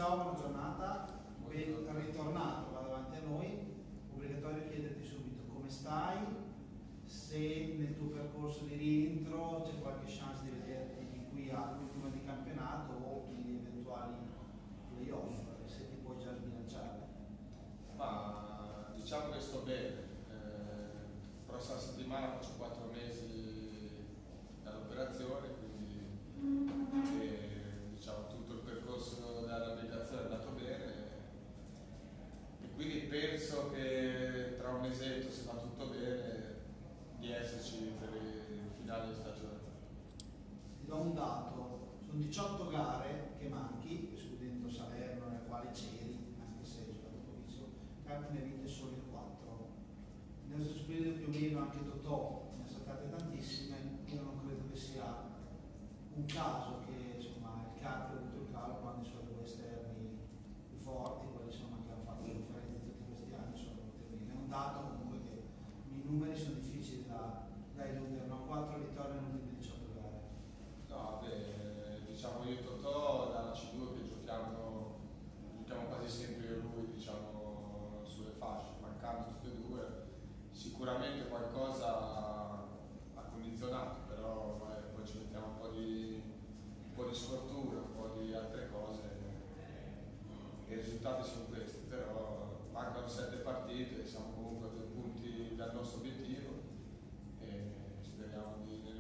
ciao, buona giornata, ben ritornato qua davanti a noi. Obbligatorio chiederti subito come stai, se nel tuo percorso di rientro c'è qualche chance di vederti di qui all'ultimo di campionato o negli eventuali playoff, se ti puoi già sbilanciare. Ma diciamo che sto bene. Prossima settimana faccio 4 mesi dall'operazione, quindi diciamo, tutto il percorso della navigazione è andato bene e quindi penso che tra un mesetto, se va tutto bene, di esserci per il finale di stagione. Ti do un dato, sono 18 gare che manchi, escludendo Salerno nelle quali c'eri, anche se hai giocato pochissimo, Carpi ne ha vinte solo 4. Nello stesso periodo più o meno anche Totò ne ha saltate tantissime. Io non credo che sia un caso che insomma, il Carpi ha avuto il calo quando i suoi due esterni più forti, quelli insomma, che hanno fatto la differenza in tutti questi anni, sono venuti bene. È un dato comunque che i numeri sono difficili da eludere, no? 4 vittorie nelle ultime 18 gare. No, beh, diciamo io e Totò dalla C2 che giochiamo quasi sempre io e lui, diciamo, sulle fasce, mancando tutte e due, sicuramente qualcosa ha condizionato, però poi ci mettiamo un po' di sfortuna, un po' di altre cose e i risultati sono questi, però mancano 7 partite, siamo comunque a 2 punti dal nostro obiettivo e speriamo di